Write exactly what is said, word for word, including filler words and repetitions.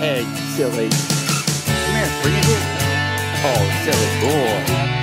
head, silly. Come here, bring it here. Oh, silly boy.